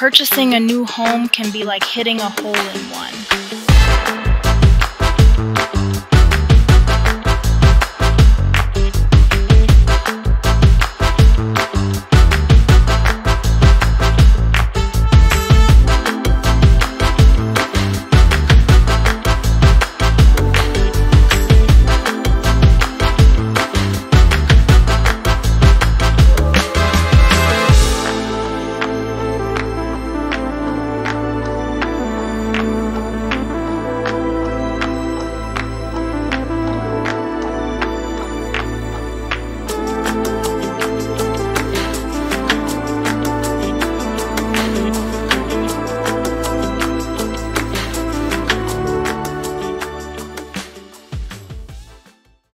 purchasing a new home can be like hitting a hole in one.